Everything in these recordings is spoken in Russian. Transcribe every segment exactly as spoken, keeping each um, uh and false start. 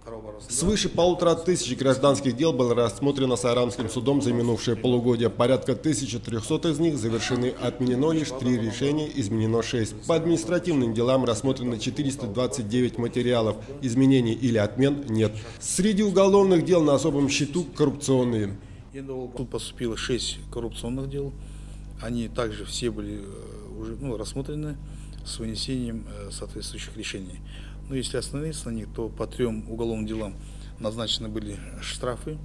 Свыше полутора тысяч гражданских дел было рассмотрено Сайрамским судом за минувшее полугодие. Порядка тысячи трёхсот из них завершены, отменено лишь три решения, изменено шесть. По административным делам рассмотрено четыреста двадцать девять материалов. Изменений или отмен нет. Среди уголовных дел на особом счету коррупционные. Тут поступило шесть коррупционных дел. Они также все были уже ну, рассмотрены с вынесением соответствующих решений. Но если остановиться на них, то по трем уголовным делам назначены были штрафы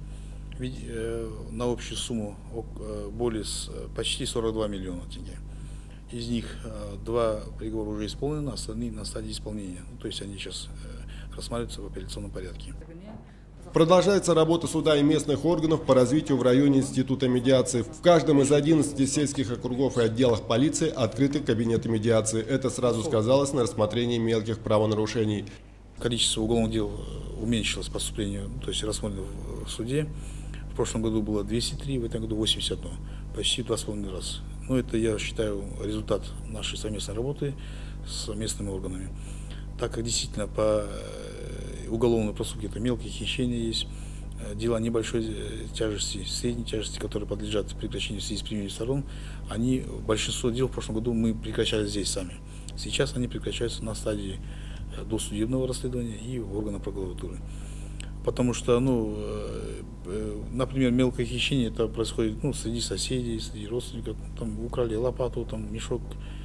на общую сумму более почти сорок два миллиона тенге. Из них два приговора уже исполнены, остальные на стадии исполнения. Ну, то есть они сейчас рассматриваются в апелляционном порядке. Продолжается работа суда и местных органов по развитию в районе института медиации. В каждом из одиннадцати сельских округов и отделах полиции открыты кабинеты медиации. Это сразу сказалось на рассмотрении мелких правонарушений. Количество уголовных дел уменьшилось по поступлению, то есть рассмотрено в суде. В прошлом году было двести три, в этом году восемьдесят одно, почти в два с половиной раза. Но это, я считаю, результат нашей совместной работы с местными органами. Так как действительно по уголовной проступке это мелкие хищения есть, дела небольшой тяжести, средней тяжести, которые подлежат прекращению в связи с примирением сторон, они, большинство дел в прошлом году мы прекращали здесь сами. Сейчас они прекращаются на стадии досудебного расследования и органов прокуратуры. Потому что, ну, например, мелкое хищение это происходит ну, среди соседей, среди родственников, там украли лопату, там мешок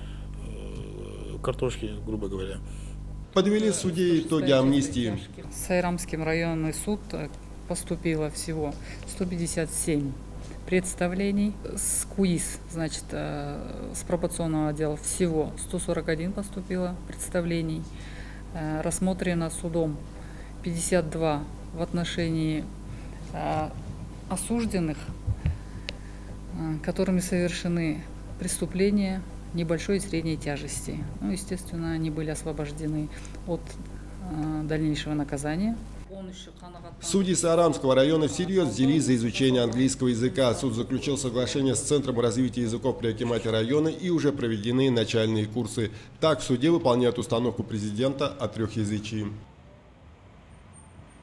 картошки, грубо говоря. Подвели судьи итоги амнистии. В Сайрамский районный суд поступило всего сто пятьдесят семь представлений. С КУИС, значит, с пробационного отдела всего сто сорок один поступило представлений. Рассмотрено судом пятьдесят два в отношении осужденных, которыми совершены преступления небольшой и средней тяжести. Ну, естественно, они были освобождены от э, дальнейшего наказания. Судьи Сайрамского района всерьез взялись за изучение английского языка. Суд заключил соглашение с Центром развития языков при акимате района и уже проведены начальные курсы. Так, в суде выполняют установку президента о трехязычии.